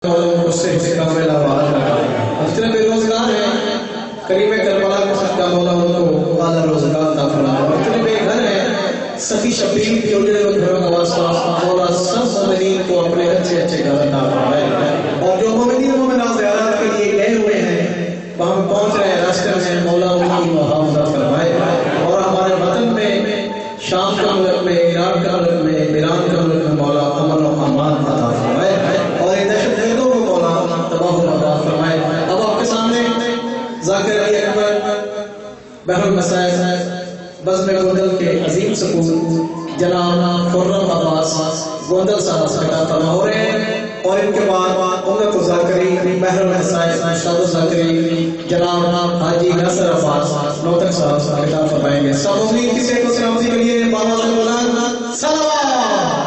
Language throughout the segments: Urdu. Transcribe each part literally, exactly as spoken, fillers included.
اس سے کامل آواز اتنے بے روزگار ہیں قریب کربلا کے صدقہ مولا ان کو اعلیٰ روزگار عطا فرمائے. اتنے بے گھر ہیں سخی شبیر کی اجڑے ہوئے گھروں کا واسطہ مولا سب مومنین کو اپنے اچھے اچھے گھر عطا فرمائے. اور جو مومنین مومنات زیارت کے لیے گئے ہوئے ہیں وہاں پہنچ رہے ہیں راستے میں مولا ان کی محافظت فرمائے. اور ہمارے وطن میں شام کا ملک میں عراق کا ملک میں ایران کا ملک میں مولا امن و امان عطا فرمائے. اور یہ دہشت گردوں کو مولا تباہ و برباد فرمائے. اب آپ کے سامنے ذاکر علی اکبر بحر المسائل بزم گوندل کے عظیم سکون جناب خرم عباس گوندل صاحب خطاب فرما ہو رہے ہیں. اور ان کے بعد امت الذاکرین بحر المسائل شاد الذاکرین جناب حاجی ناصر عباس نوتک صاحب خطاب فرمائیں گے. سب امید کسی کو سلامتی کے لیے بابا سے بلند سلام.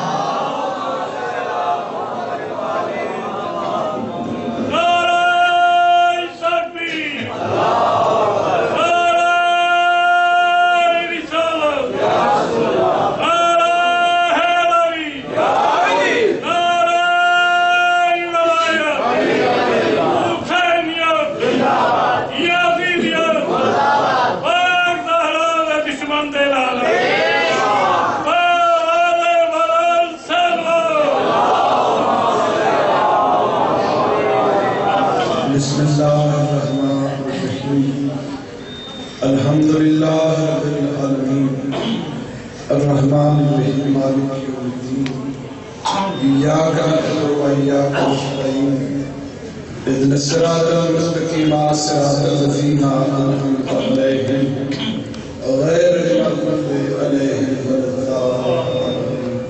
بسم اللہ الرحمن الرحیم الحمدللہ رب العالمین الرحمن الرحیم مالک یوم الدین ایاک نعبد و ایاک نستعین اهدنا الصراط المستقیم صراط الذین انعمت علیہم غیر المغضوب علیہم ولا الضالین.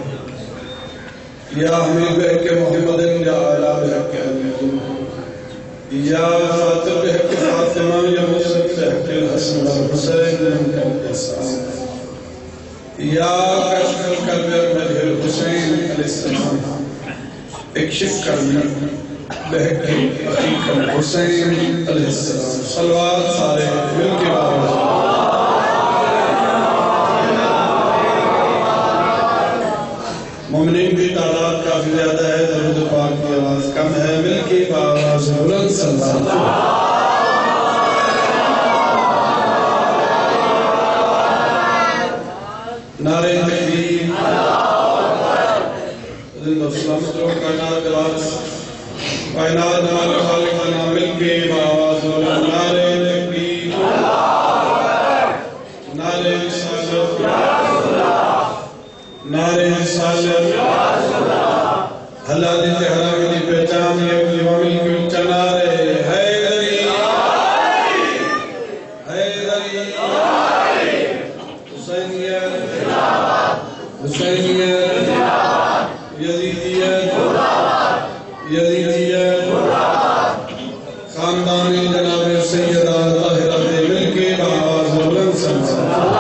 یا حمید بحق محمد یا اعلیٰ بحق احمد یا فاتح بحق فاطمہ یا مصرف بحق الحسن والحسین منک الاسلام یا کشف القلب مدح الحسین علیہ السلام اکشف کرنا بحق عقیق الحسین علیہ السلام. صلوات سارے مل کے بعد مومنین کی تعداد کافی زیادہ ہے درود پاک کی آواز کم ہے مل کے آواز بلند صلی اللہ نعرہ تکبیر زندہ سلامت رو کائنات جلال کائنات مالک خالق بنا مل کے آواز بلند نعرہ تکبیر نعرہ رسالت نعرہ رسالت حلال حرام کی پہچان یہ امام کی چنارے حیدری حیدری حسینیت حسینیت یزیدیت یزیدیت خاندانی جناب سیدہ طاہرہ مل کے آواز بلند صلی اللہ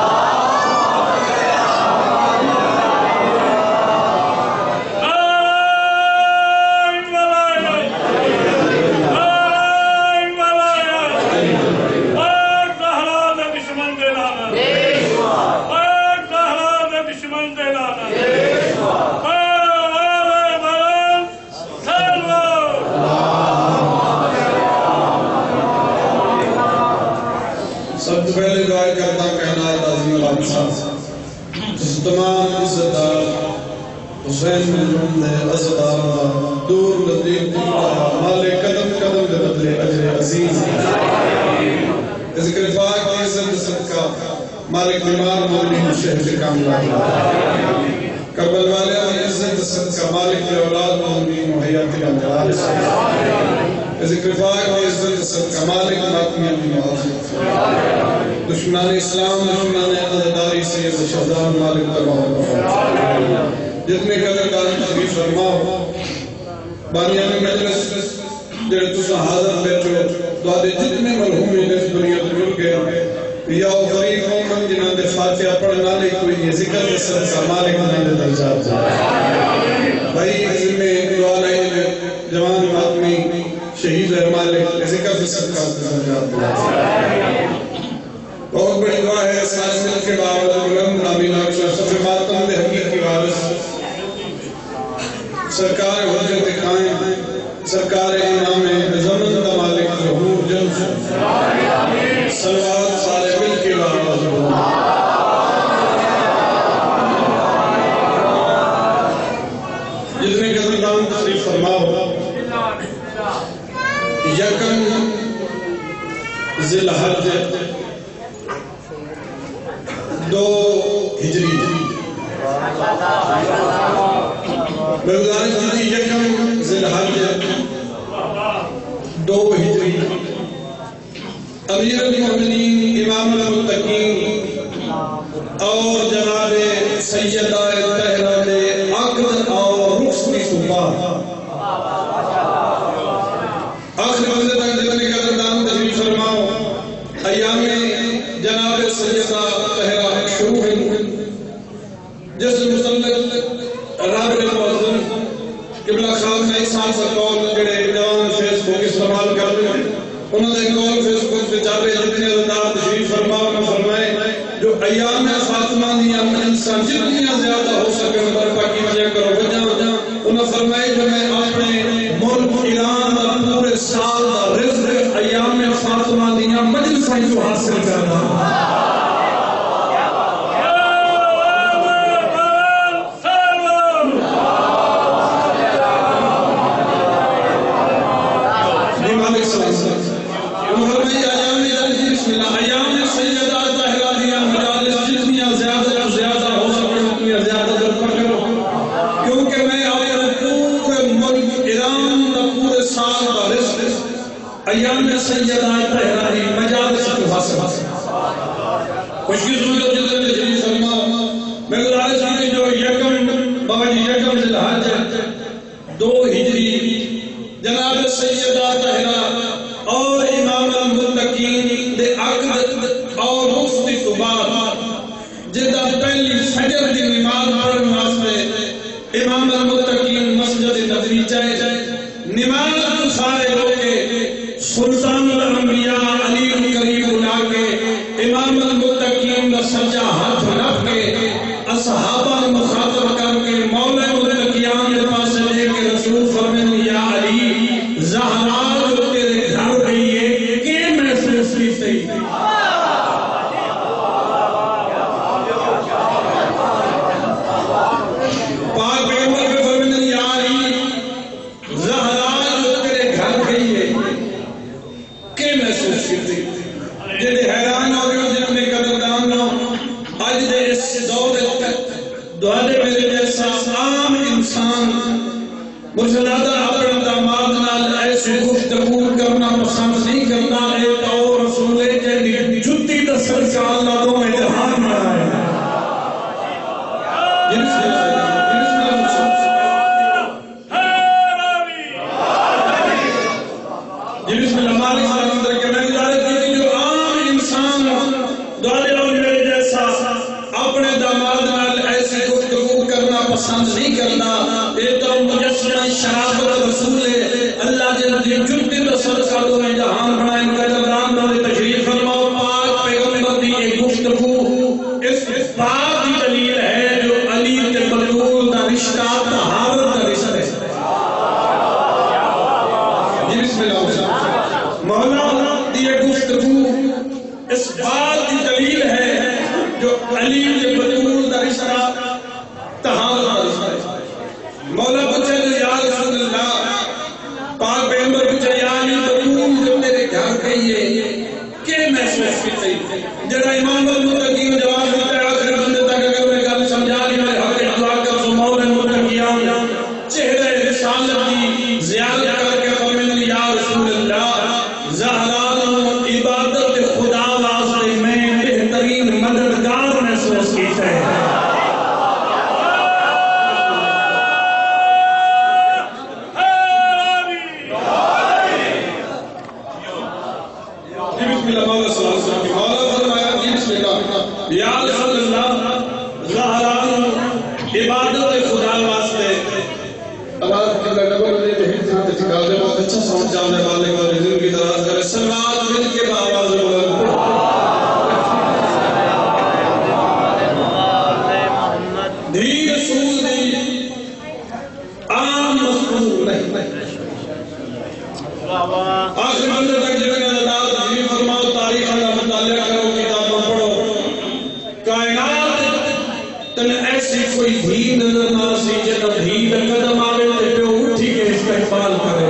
جس تمام عزتدار حسین میں جمدے عزدار دور لطیف دیتا مالک قدم قدم دے بدلے اجر عزیز ذکر پاک کی عزت صدقہ مالک بیمار مومنین شہر کاملہ کربل والے کی عزت صدقہ مالک اولاد مومنین محیات الجلال ذکر پاک کی عزت صدقہ مالک ماتمیہ کی محافظت دشمنان اسلام دشمنان عزداری سے شہدان مالک تباہ جتنے قدردان تشریف فرماؤ بانیان مجلس جڑے تسا حاضر بیٹھو دعادے جتنے مرحومی اس دنیا تو مل گئے یا غریب مومن جنہاں دے فاتحہ پڑھنا لے کوئی یہ ذکر رسل کا مالک جنہاں دے درجات بھائی اس میں دعا لائے جوان آدمی شہید ہے مالک ذکر رسل کا درجات بہت بڑی دعا ہے ساتھ مل کے باوجود بلند آمین آکشہ صفی ماتم دے حقیق کی وارث سرکار حجت قائم سرکار امام زمن کا مالک ظہور جل صلوات سارے مل کے آواز ہو جتنے قدردان تشریف فرماؤ یکم ذی الحج دو ہجری بگزارش کی یکم ذی الحج دو ہجری امیر المؤمنین امام المتقین اور جناب سیدہ طاہرہ نے عقد اور رخصتی صبح آخر بندے تک جتنے قدردان تشریف فرماؤ ایام جناب سیدہ طاہرہ شروع ہیں جس مسلط رابر معظم قبلہ خان نے سال سا کال جڑے جوان فیس بک استعمال کر رہے ہیں انہوں نے کال فیس بک پہ چاہتے جتنے عزدار تشریف فرماؤ میں فرمائے جو ایام فاطمہ دیا انسان جتنی زیادہ ہو سکے برپا کی وجہ کرو وجہ انہوں نے فرمائے جو میں اپنے ملک ایران اور پورے سال کا رزق ایام فاطمہ دیا مجلسیں جو حاصل کرنا ایام سیدہ طاہرہ مجالس کو حاصل خوش قسمت جتنے تشریف فرماؤ میں گزارش ہے جو یکم بابا جی یکم ذی الحج دو ہجری جناب سیدہ طاہرہ اور امام المتقین دے عقد اور رخصتی تو بعد جدا پہلی فجر دی نماز پڑھنے واسطے امام المتقین مسجد نبوی جائے نماز سارے لوگ سلطان الانبیاء علی کریم اللہ کے امام المتقین کا سجا ہاتھ رکھ کے اصحابہ مخاطب کر کے مولا متقیان کے پاس لے کے رسول فرمائے یا علی زہرا جو تیرے گھر گئی ہے کہ محسوس کی تھی پاک پیغمبر کے فرمائے یا علی زہرا جو تیرے گھر گئی ہے جنہیں حیران ہو گئے جنہوں نے قدردان ہو آج دے اس دور تک دوالے میرے جیسا عام انسان مجھلادہ اپنے داماد نال ایسے گفتگو کرنا پسند نہیں کرنا ہے تو رسول کے جتی دسر کا اللہ دو میں جہان مرا ہے جنس میں جنس میں لمالی سلام اندر کے میں گزارے تھی جو عام انسان دوالے اور میرے جیسا اپنے داماد نال ایسی گفتگو کرنا پسند نہیں کرنا یہ تو مجسمہ شرافت رسول ہے اللہ جل دی جنتی رسول کا دو میں جہان بنائے ان کا جبران دولے تشریف فرماؤ پاک پیغمبر دی ایک گفتگو اس بات کی دلیل ہے جو علی کے بطول دا رشتہ طہارت دا رشتہ ہے جی بسم اللہ مولا دی گفتگو اس بات کی دلیل ہے جو علی کے بطول دا رشتہ طہارت دا رشتہ ہے مولا بچے یا رسول اللہ پاک پیغمبر بچے یا علی بطول جو تیرے گھر گئی ہے کہ محسوس کی تھی جڑا امام المتقین جواب دیتا ہے آخر بندے تک اگر میں گل سمجھا لی میں حق دعا کر تو مولا المتقین چہرے رسالت کی زیادت کر کے فرمائے یا رسول اللہ زہران عبادت خدا واسطے میں بہترین مددگار محسوس کیتا ہے یا رسول اللہ زہران عبادت خدا واسطے اللہ کے نبی نے بہت زیادہ سکھا دے بہت اچھا سمجھ جانے والے کو زندگی دراز کرے سلوات مل کے آواز بلند دی رسول دی عام مذکور نہیں آخری بندے تک جتنے اللہ تعالیٰ فرماؤ تاریخ کا مطالعہ کرو کتابوں پڑھو کائنات تن ایسی کوئی دھی نظر نہ سی جنہ دھی دا قدم آوے تے پہ اٹھی کے استقبال کرے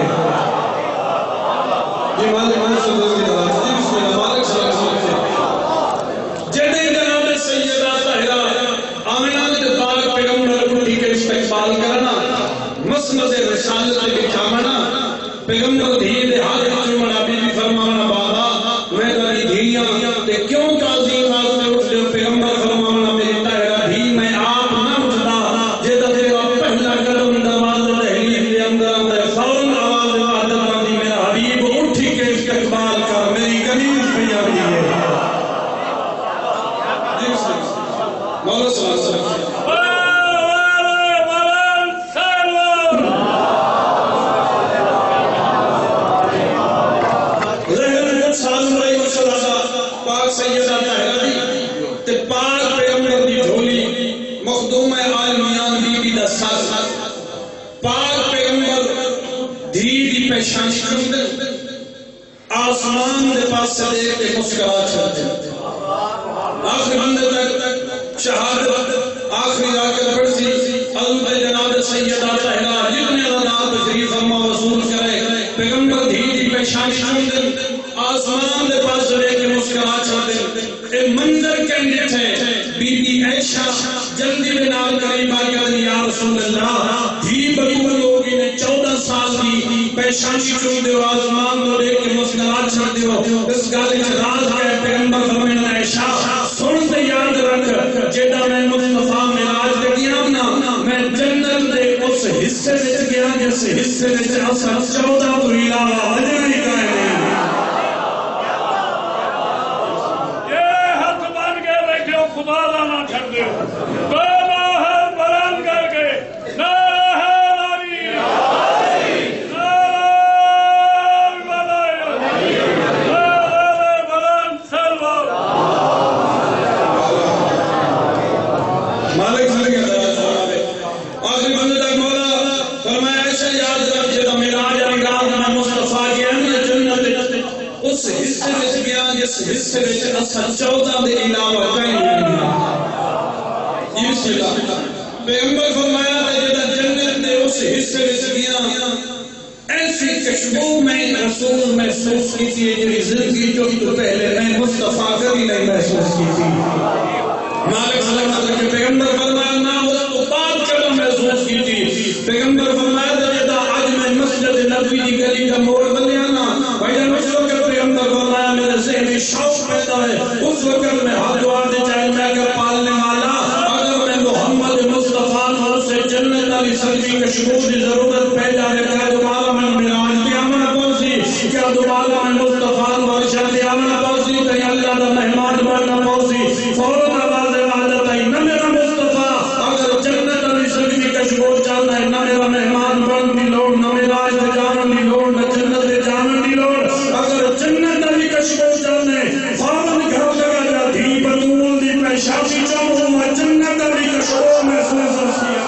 یہ مالک مالک صلی اللہ علیہ وسلم بسم اللہ مالک صلی اللہ علیہ وسلم جدے جناب سیدہ طاہرہ آمنہ دے پاک پیغمبر اٹھی کے استقبال کرنا مسند رسالت کے کھامنا پیغمبر دھی دے ہاتھ چومنا بی بی فرمانا بابا میں تاری دھیاں تے کیوں تعظیم واسطے اٹھ دے پیغمبر فرمانا میری طاہرہ دھی میں آپ نہ اٹھتا جیدہ تیرا پہلا قدم دروازہ تحلیل دے اندر اندر فوراً آواز وعدت باندھی میرا حبیب اٹھی کے استقبال کر میری قریب بھی آئی ہے مولا صلی اللہ علیہ وسلم سیدہ طاہرہ دی تے پاک پیغمبر دی جھولی مخدوم عالمیان بی بی دا ساز پاک پیغمبر دھی دی پیشانی چندر آسمان دے پاس سے دیکھ کے مسکرا چھتے آخری بندے تک شہادت آخری جا کے پڑھ سی حضرت جناب سیدہ طاہرہ جتنے اللہ تشریف فرما وصول کرے پیغمبر دھی دی پیشانی چندر آسمان دے پاس رہ کے مسکرا چھتے اے منظر کہنے تھے بی بی عائشہ جلدی بنال قریب آگیا یا رسول اللہ دھی بطول لوگی نے چودہ سال کی پیشانی چون دے آسمان دے رہ کے مسکرا چھتے ہو اس گالے کے راز ہے پیغمبر فرمین عائشہ سن دے یاد رکھ جیدہ میں مصطفیٰ معراج دے گیا نا میں جنت دے اس حصے وچ گیا جس حصے وچ اثر چودہ تو علاوہ وجہ نہیں کہے خدا دا نہ چھڑ دے تو باہر بلند کر کے نعرہ نبی نعرہ بلند سرور مالک صلی اللہ علیہ وسلم آخری بندے تک مولا فرمایا ایسا یاد رکھ جب معراج انگاز میں مصطفیٰ کی اہمیت جنت اس حصے میں گیا جس حصے میں اثر چودہ دے علاوہ کہیں نہیں یہ بسم اللہ پیغمبر فرمایا تھا جدہ جنت نے اس حصے میں گیا ایسی کشبو میں رسول محسوس کی تھی جنہی زندگی جو تو پہلے میں مصطفیٰ کبھی نہیں محسوس کی تھی مالک صلی اللہ علیہ وسلم پیغمبر فرمایا نہ اس کو پاک کبھی محسوس کی تھی پیغمبر فرمایا تھا جدہ آج میں مسجد نبوی کی گلی کا موڑ بلیانا بھائی اس وقت پیغمبر فرمایا میرے ذہنی شوق پیدا ہے اس وقت میں ہاتھ دعا دے چاہے میں اگر پالنے والا اگر میں محمد مصطفیٰ سے جنت علی سردی کشمور کی ضرورت پیدا ہے کیا دوبارہ میں معراج کی امن پہنچی کیا دوبارہ میں مصطفیٰ ورشہ کی امن پہنچی کہیں اللہ دا مہمان بننا پہنچی فوراً آواز عبادت ہے نہ میرا مصطفیٰ اگر جنت علی سردی کشمور چاہتا ہے نہ میرا مہمان بن دی لوڑ نہ معراج دے جانن دی لوڑ نہ جنت دے جانن دی لوڑ اگر جنت علی کشمور چاہتا ہے فوراً گھر لگا جا دھی بطول دی پیشانی چاہوں میں جنت علی کشمور محسوس کیا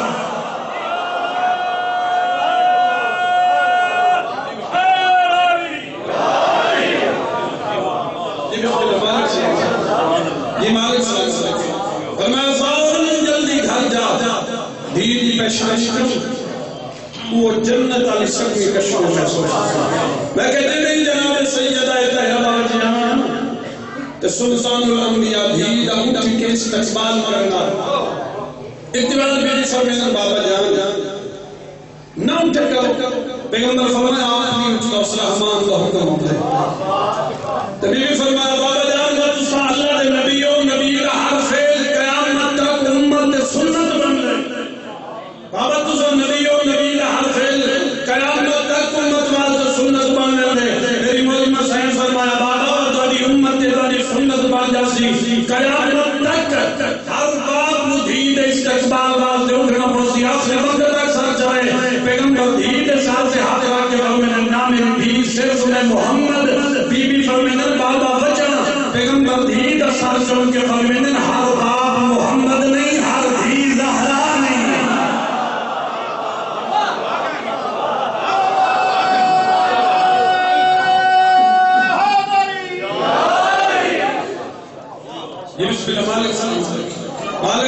یہ مالک صلی اللہ علیہ وسلم فرمایا فوراً جلدی گھر جا دھی دی پیشانی چاہوں وہ جنت علی سکی کشمور محسوس میں کہتے نہیں جناب سیدہ طاہرہ جان تے سلطان الانبیاء بھی دا اٹھ کے استقبال کرنا اتباع بھی فرمائے بابا جان نہ اٹھ کر پیغمبر فرمایا آپ بھی اٹھتا اس رحمان کا حکم ہوتا ہے تبھی بھی فرمایا بابا جان کا تسا اللہ دے نبیوں نبی کا ہر فیل قیامت تک امت سنت بن لے بابا تسا نبیوں نبی کا ہر فیل قیامت تک امت والا سنت بن لے میری مولی مسائل فرمایا بابا تاری امت تاری سنت بن جاسی قیامت تک ہر بات مدید استقبال واسطے اٹھنا پڑسی آخر وقت تک سر چاہے پیغمبر دید سال سے ہاتھ رکھ کے فرمائے نام بھی صرف میں محمد بی بی فرمائے بابا بچا پیغمبر دید سال چون کے فرمائے ہر باب محمد نہیں ہر دھی زہرا نہیں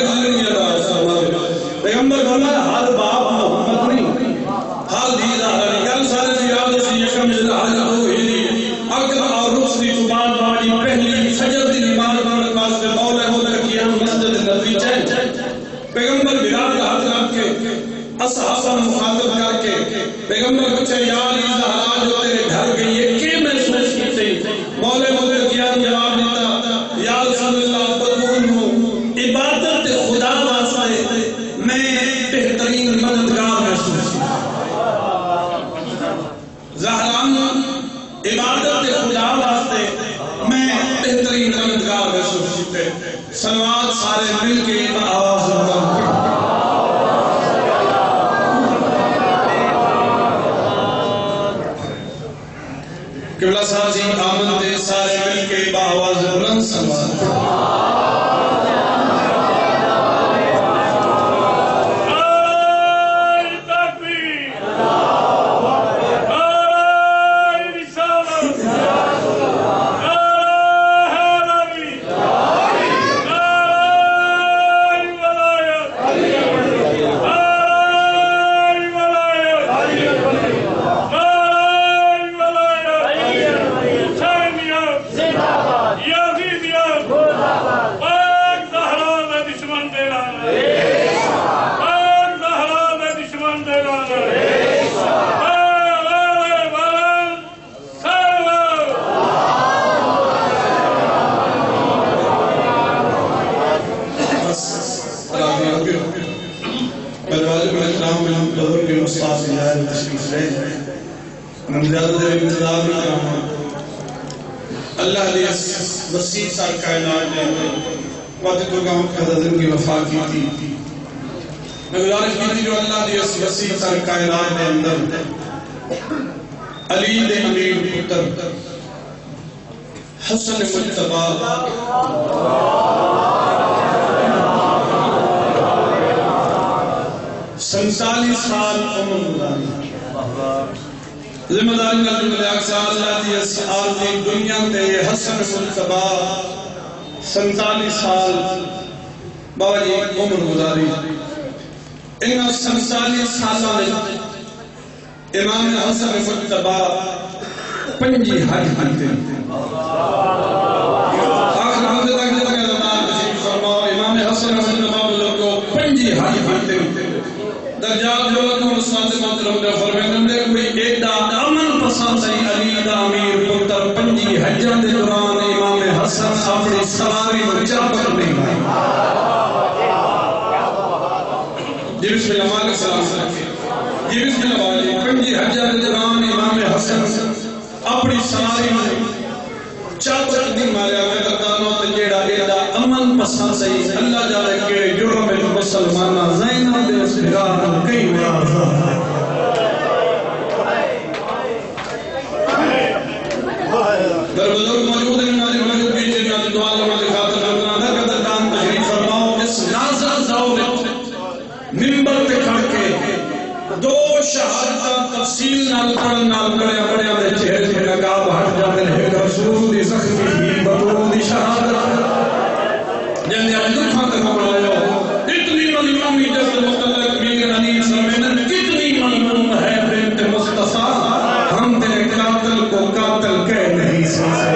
ہر زندگی عطا فرما پیغمبر فرمایا ہر باپ محمد نہیں ہر دیدہ علی گل سارے سے یاد اسی یکم جدہ حضرت ہو ہی اکر اور رخصی چبان بانی پہلی فجر دی نماز بانت واسطے مولا مولا کیا مسجد نبی چاہے پیغمبر بلال کا حضرات کے اصحابہ مخاطب کر کے پیغمبر کو چاہے یا علی زہرا جو تیرے گھر گئی ہے کہ محسوس کی تھی مولا مولا کیا جواب دیتا یا رسول اللہ بطول ہوں عبادت خدا واسطے میں بہترین مددگار محسوس کی زہران عبادت خدا واسطے میں بہترین مددگار محسوس کیتے سلوات سارے مل کے آواز ہوگا قبلہ سازی آمن دے سارے مل کے آواز بلند سلوات اللہ نے وسیع سار کائنات نے وقت تو گاؤں حضرت کی وفات کی تھی میں گزارش کی تھی جو اللہ نے وسیع سار کائنات نے اندر علی دے امیر پتر حسن مجتبہ سنتالیس سال عمر گزاری ذمہ داری کا جملے اکثر اللہ دی اسعار دی دنیا تے حسن مجتبہ سنتالیس سال بابا جی عمر گزاری ان سنتالیس سالوں نے امام حسن مجتبہ پنجی حج کرتے آخر ہمیں تک جب کہ اللہ تشریف فرماؤ امام حسن مجتبہ بزرگوں پنجی حج کرتے درجات جو لکھوں رسولات محترم نے فرمائن نے کوئی ایڈا امن پسند ہے علی دا امیر پتر پنجی حجان دے دوران امام حسن اپنی سواری میں چاپر نہیں آئی جی بسم اللہ مالک سلام سلام جی بسم اللہ والی پنجی حجان دے دوران امام حسن اپنی سواری میں چاپر نہیں ماریا میں تردانوں تجیڑا ایڈا امن پسند ہے اللہ جارے کہ جرم مسلمانہ زینہ دے اس بھگار کئی مرازہ در بزرگ موجود ہیں مالی موجود کی جنہاں دعا لما لکھاتا رکھنا تھا کہ دردان تشریف فرماؤ اس نازل زاؤ ممبر پہ کھڑ کے دو شہادتہ تفصیل نال پڑھن نال پڑھیا پڑھیا دے چہرے سے نقاب ہٹ جاتے ہیں رسول دی زخمی ہی بطول دی شہادت جنہی اب دکھاں تک پڑھایا اتنی مظلومی جب مطلق میر حنیف سلمینن کتنی مظلوم ہے بنت مصطفیٰ ہم تیرے قاتل کو قاتل کہہ نہیں سکتے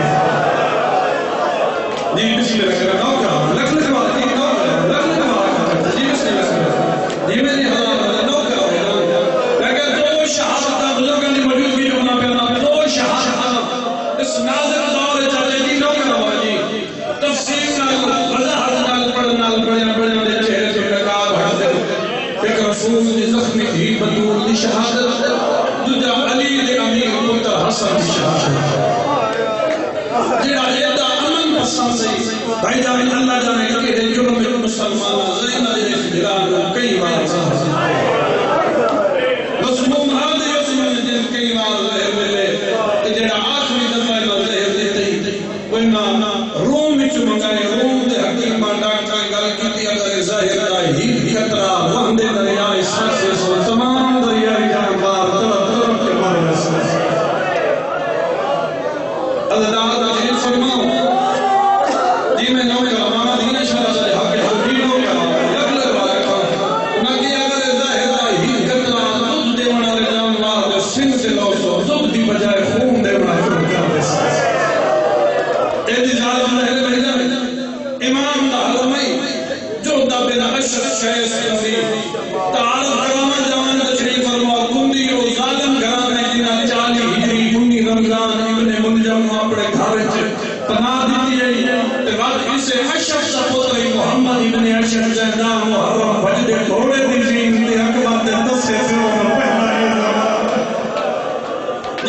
جی بسم اللہ کرا نو کرا لکھ لکھوا جی نو کرا لکھ لکھوا جی بسم اللہ کرا جی میری حضرت نو کرا لیکن دو شہادتہ بزرگاں دی موجودگی جو بنا پیدا دو شہادتہ اس ناظر دور چلے جی نو کرا جی تفسیر نال وضاحت نال پڑھن نال پڑھیا پڑھیا دے چہرے سے نقاب ہٹ دے ایک رسول دی زخمی تھی بطول دی شہادت دوجا علی دے امیر پتر حسن دی شہادت جڑا ایڈا امن پسند سے بھائی جان اللہ جانے کہ دے جرم مسلمانہ زینہ دے اختیار کئی بار مسموم آدھے یسمن جن کئی بار ظہر ملے جڑا آخری دفعہ ظہر دیتے کوئی نہ روم وچ منگائے روم دے حکیمہ ڈاکٹر گل کیتی اگر ظاہر دا ہی خطرہ وندے دریائے سر سے تمام دریائے جانبار طرف طرف کے مارے رسول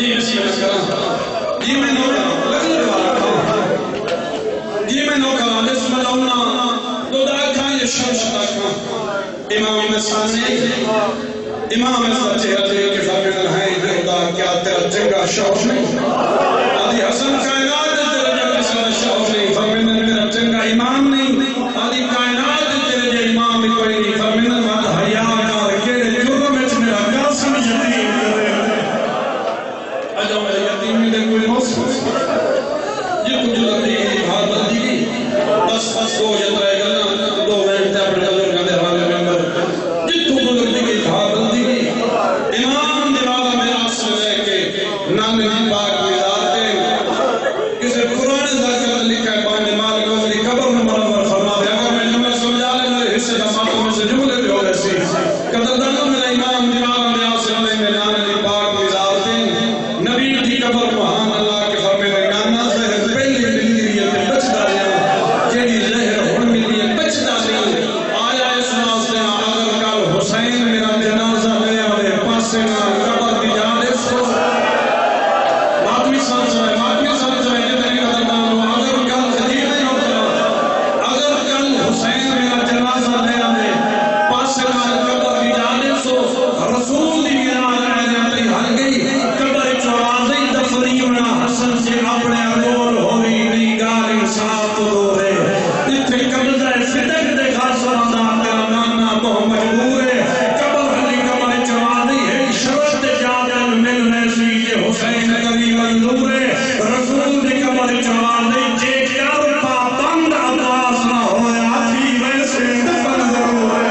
جی بسم اللہ کرام جی میں نوکا لگی دوارا کھاؤں جی میں نوکا بسم اللہ دو دا کھاں یہ شمش دا کھاں امام نسانے امام نسا چہرہ دے کے فرمین الہائیں خدا کیا تیرا جنگا شوش نہیں آدھی حسن کائنات تیرا جنگا سارا شوش نہیں فرمین میرا جنگا امام نہیں آدھی کائنات تیرے جے امام بھی کوئی نہیں فرمین مات حیاء کار کیڑے جرم اچ میرا قاسم یتیم کرے اجا میرے یتیم میں دے کوئی موسم یہ کچھ لگی بھار بلدی کی بس بس دو جترے گلنا دو وینٹے اپنے جلد کندے حالے ممبر جتو بلدی کی بھار بلدی کی امام دیوالا میں اصل لے کے نام نام پاک میدارتے کسے قرآن ذکر لکھا ہے پانے مالک وزلی قبر میں مرمر فرما دے اگر میں جمعہ سمجھا لے میرے حصے کا ماتوں میں سے جملے بھی ہو گئے سی قدردانوں میں امام دیوالا میں اصل لے میں نام نام پاک میدارتے نبی کی قبر وہاں اللہ کے فرمے میں نانا زہر پہلی ملی ہے بچ داریا جیڑی زہر ہون ملی ہے بچ داریا آیا اس ناستے اگر کل حسین میرا جنازہ لے آنے پاسے میں قبر دی جانے سو ماتمی سانس ہے ماتمی سانس ہے جتنی قدردان ہو اگر کل خدیب نہیں ہوتا اگر کل حسین میرا جنازہ لے آنے پاسے میں قبر دی جانے سو رسول دی میرا آنے آنے ہر گئی قبر چوازی دفریونا حسن سے اپنے رول ہوئی نہیں گار انصاف تو دو رہے اتنے قبضہ صدق دے خاص وردہ تیرا نانا بہت مجبور ہے قبر علی قبر چوازی ہے شرط جادن ملنے سی کہ حسین کبھی منظور ہے رسول دی قبر چوازی جے کر پابند عباس نہ ہویا تھی ویسے دفن ضرور ہے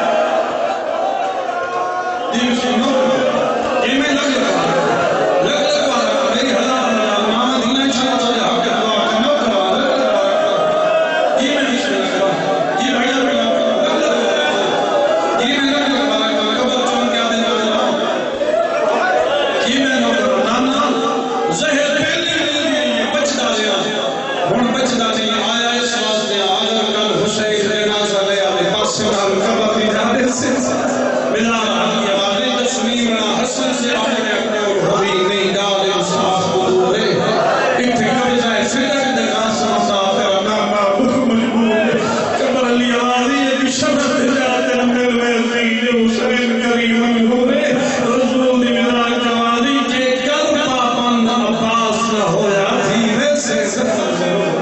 جی اسی نور جی میں لگ رہا لگ رہا میری حضار اللہ ماما دینا انشاءاللہ صلی حق دعا کا نو کروا لگ رہا جی میں بسم اللہ کروا جی بھائیہ بھائیہ لگ رہا جی میں لگ رہا قبر چون کیا دینا اللہ جی میں نو کروا نانا زہر پہلے ملی یہ بچ داریا ہون بچ داریا آیا اس واسطے آگر کل حسین جنازہ لے آنے پاس سے نال قبر دی جانے سے ملا حق کی آواز تصمیم رہا حسن سے اپنے اپنے اور ہوئی نہیں ڈال انصاف کو دورے اتنے قبضہ صدق دکھا سمسا تیرا ناما بہت مجبور قبر علی آوازی ہے کہ شبت جاتے نمبر میں زید حسین کریم منگورے رسول دی مدار جوازی جے کر پاپن عباس نہ ہویا تھی ویسے سفر ضرور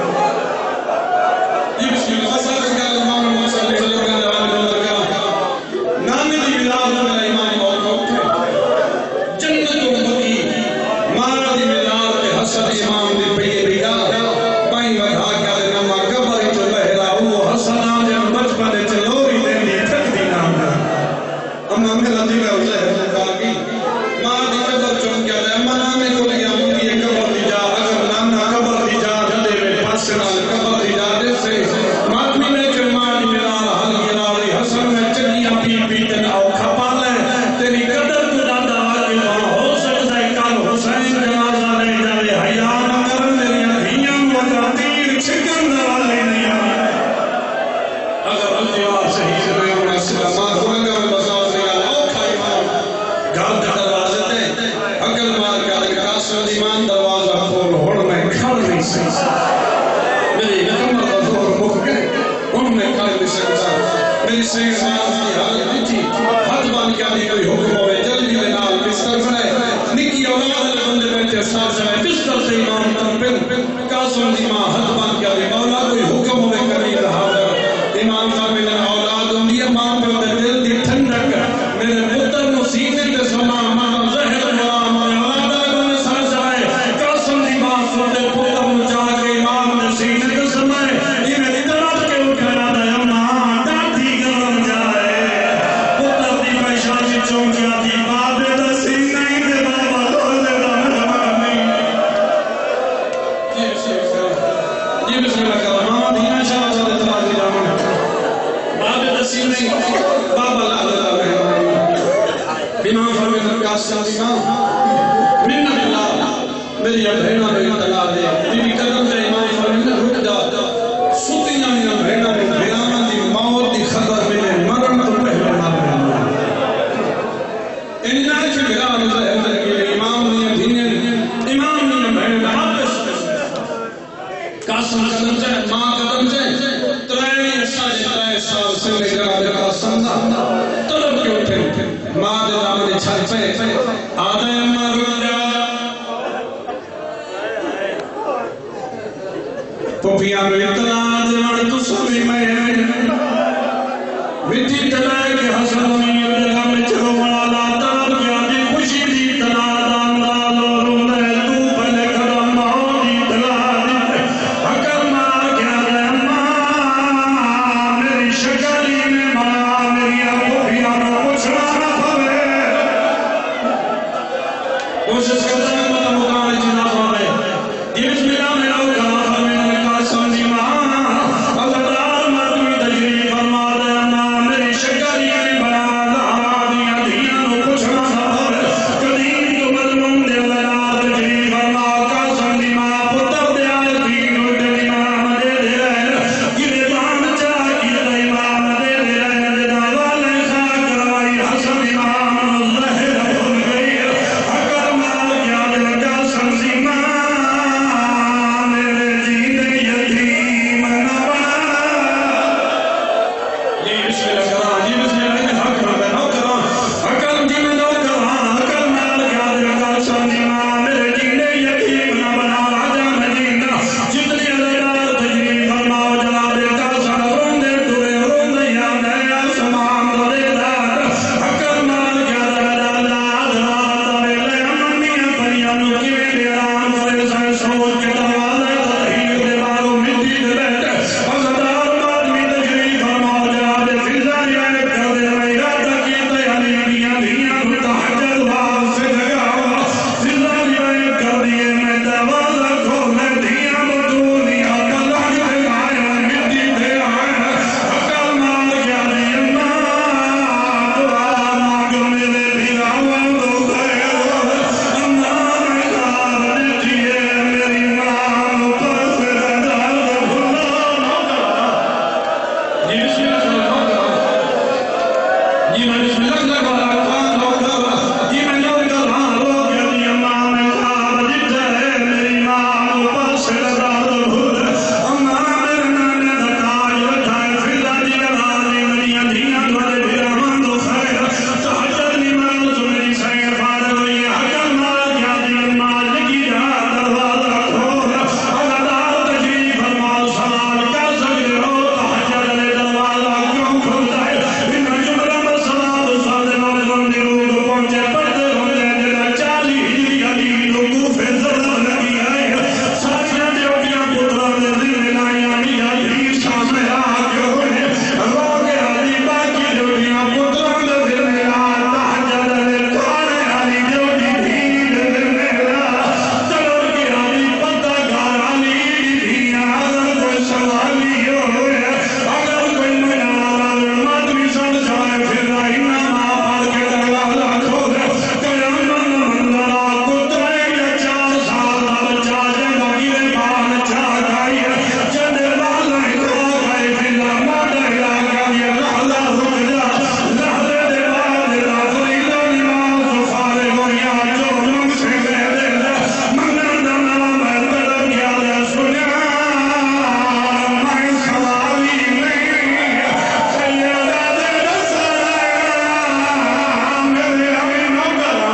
یہ بسم اللہ صلی اللہ علیہ وسلم صلی اللہ علیہ وسلم نامی دی مدار میں امام اور جنت امتی مارا دی ملال کے حسن امام دی پیئے بیگا پائیں وڈھا کیا دے نما قبر چو لہرا وہ حسن آجم بچپنے چلوری دیں دی تھک دی نام دا اما میرا دل ہے اسے ہے کاگی مارا دی قبر چون کیا دے اما نامی کو لیا مجھے قبر دی جا اگر نانا قبر دی جا جدے میں پاس نال قبر دی جا دے سے ماتمی میں کہ ماں دی ملال حل گراوی حسن میں چلیاں پی پی تن آؤ کھپا لے تیری قدر تو دادا آگے ہو سکتا ہے کل حسین جنازہ لے جاوے حیاء نہ کر میری دھیاں وقا تیر چھکن والے نہیں آئے اگر الجواب صحیح سے میں انہیں سلامات ہوگا میں بساؤ سے آؤ کھائی ماں گھر کا دروازے دے اگل مار کا دے قاسم ایمان دروازہ کھول ہوڑ میں کھڑ نہیں سکتا میری کمر کا زور مک گئے ان میں کھڑ نہیں سکتا میری سین سیاز کی حالت نہیں تھی حد بان کیا نہیں کوئی حکم ہوئے جلدی میں نال بستر بنائے نکی اولاد بندے بیٹھے ساتھ جائے بستر سے امام تنپن قاسم دی ماں حد بان کیا نہیں مولا کوئی حکم ہوئے کریں رہا ہے امام صاحب نے اولاد ہوں دی ماں پہ دے دل دی ٹھنڈک میرے پتر نصیبے کے سما ماں زہر مرام اولاد بنے ساتھ جائے قاسم دی ماں سوٹے پتر نچا کے امام نصیبے کے سمائے یہ میری طرف کے اٹھانا دیا ماں ڈاٹھی گرم جائے پتر دی پیشانی چونکیا دی بابے دا سینہ ہی دے بابا دولے دا مہمان نہیں جی بسم اللہ کرام ماما دینا شاہ صلی اللہ علیہ وسلم بابے دا سینہ ہی بابا لاللہ مہمان امام فرمیدن قاسم دی ماں منہ اللہ میری بھیڑا میں اطلاع دے بی بی قدم دے امام فرمیدن رک جا سوتیاں میرا بھیڑا میں بھیڑا دی موت دی خبر میں مرن تو پہلے نہ بھیڑا انہاں چھ بھیڑا میں امام نے دین خفیہ میں اطلاع دیوان تو سبھی میں ویٹی تلائے کے حسن امیر جگہ میں چلو والا طلب کیا دی خوشی دی اطلاع داندال اور میں تو پہلے کرم آؤ دی اطلاع دی حکر مار کیا دے اماں میری شکلی میں مانا میری خفیہ میں کچھ نہ پھوے کوشش کرتا ہے مطلب مقام جنا پھوے یہ بسم اللہ میں آؤ کہا ہمیں نے کہا سمجھی ماں اللہ مردمی تجریب فرما دے اماں میری شکلی میں بنا دہا دیا دیا نو کچھ نہ پھوے قدیم تو مظلوم دے اللہ تجریب فرما کہا سمجھی ماں پتر دے آئے دین اٹھے امام دے دے رہے گرے بان چاہ گرے امام دے دے رہے دے والے خواہ کروائی حسن امام اللہ بھول گئی حکر مال کیا دے کہا سمجھی ماں میرے جینے یتیم نہ بنا یہ بسم اللہ کرا یہ بسم اللہ حق میں نو کرا حکر جی میں نو کرا حکر مال کیا دے کہا سمجھی ماں میرے جینے یتیم نہ بنا راجہ مدینہ جتنی اللہ تجریب فرماؤ جناب کا سن روندے ٹورے روندے یاد ہے آسمان دے دار حکر مال کیا دے اللہ دھرا ویلے امنیاں پریاں نو کیویں بیران ہوئے سن سوچ کے دروازے تحریر دے بارو مٹی دے بیٹھے ہزار آدمی تجریب فرماؤ جناب فضا یہ کر دے میں ارادہ کیتے علی میاں میاں کو تہجد باب سے لگاوا فضا یہ کر دیے میں دروازہ کھولے دیا مدونیا کلا کے آیا مٹی دے آیا حکر مال کیا دے اماں دعا مانگ میرے بھیراواں دو گئے اماں میں کار دیجئے میری ماں پر سے دار بھلا نہ کرا یہ بسم اللہ نہ کرا یہ میں بسم اللہ لگا خان نہ کرا یہ میں نہ کرا رو گیا دی اماں میں کار دیجئے میری ماں پر سے دار بھلا اماں میرے نانے دکائی وٹھائے فضا دی گلازی میری اندھیاں دوڑے بھیراواں دو خیر تحجد نماز میری سیر فارغ ہوئی حکر مال کیا دی اماں لگی جا دروازہ کھول اللہ تجریب فرماؤ سوال کر سکتے ہو تحجد علی دروازہ کیوں کھلتا ہے ان جملہ میں سوال سادے نال گندی روح پہنچے پڑھتے ہوتے جگہ چالی ہجری علی لوگوں پھر ضرور لگی ہے ساتھیاں ڈیوٹیاں پترا میں دل لائیاں لیا ہی سامنے آ کے ہوئے رو کے علی باقی ڈیوٹیاں پترا میں دل ملا تحجد علی تھانے علی ڈیوٹی بھی دل ملا چلو کے علی پتہ گار علی دھیاں اگر کوئی سوالی ہوئے اگر کوئی منار مدمی سن جائے پھر رائی نامہ پڑھ کے دروازہ کھولے قیامت منظرہ کترے یا چار سال دا بچہ جنگا گیرے بان چاہ گائی جنے والے کھا گئے فضا مادہ علاقہ یہ لحظہ رک جا لحظے دے بعد فریدہ نماز فارغ ہویا جو منگ سے دے دے منگن دا نام ہے طلب کیا دے سنیا میں سوالی نہیں سیدہ دے رسالہ میرے ہمیں نو کرا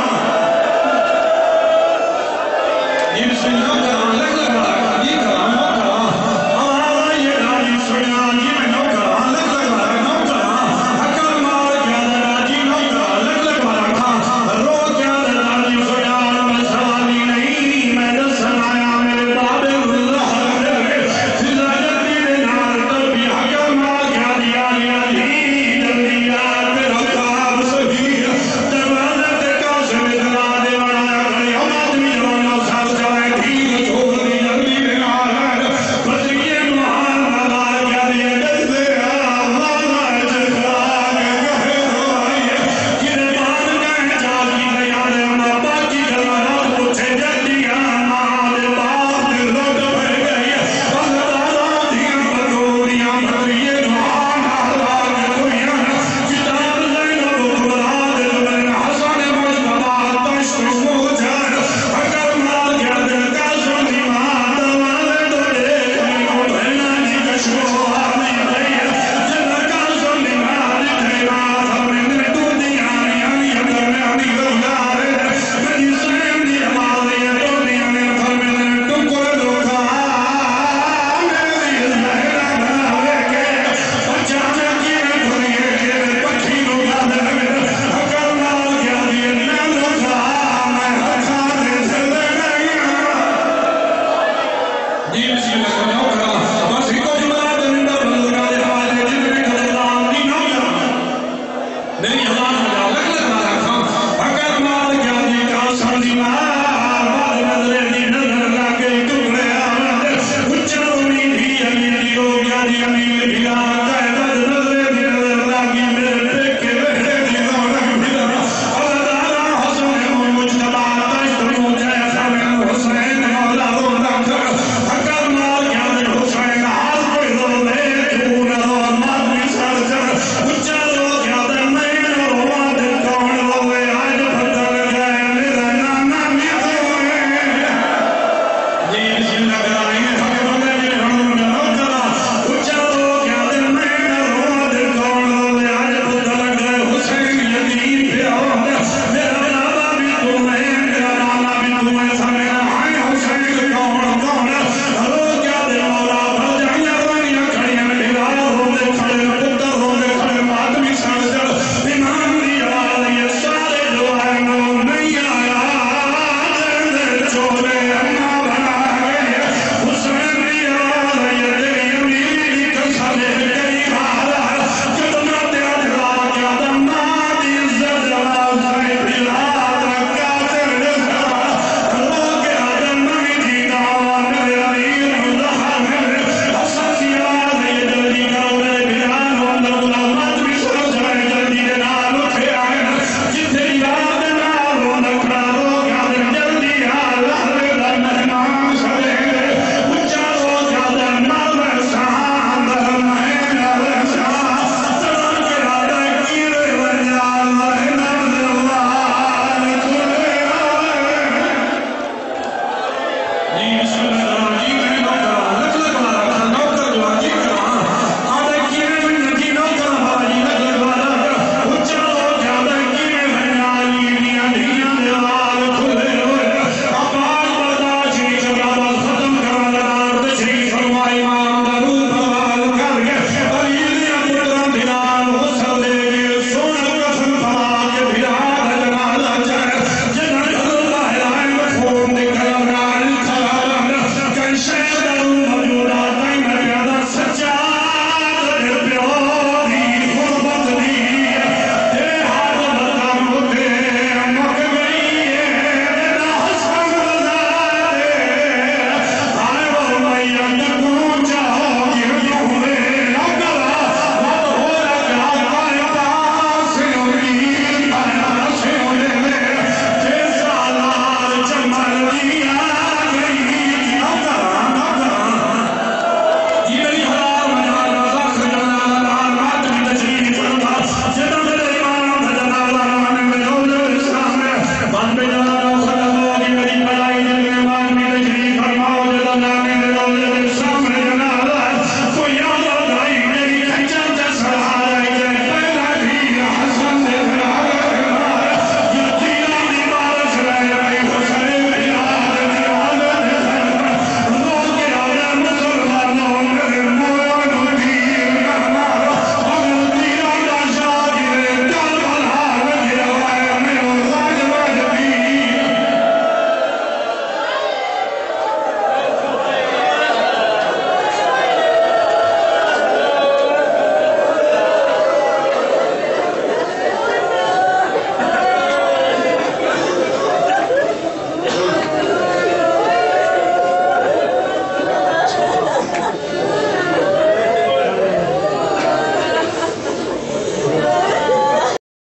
یہ بسم اللہ کرا لگ لگا یہ کرا نو کرا آہ یہ راجی سنیا یہ میں نو کرا لگ لگا نو کرا حکر مال کیا دے راجی نو کرا لگ لگا رکھا رو کیا دے راجی سنیا میں سوالی نہیں میں دسن آیا میرے بابے اللہ دے فضا جدی دے نار تربی حکر مال کیا دیا لیا لی جلدی یاد پہ رکھاب سبھی دروازے تے کاسم اطلاع دے بڑھایا کھڑی ہم آدمی جوانا ساتھ جائے ٹھیک چھوڑ جی بسم اللہ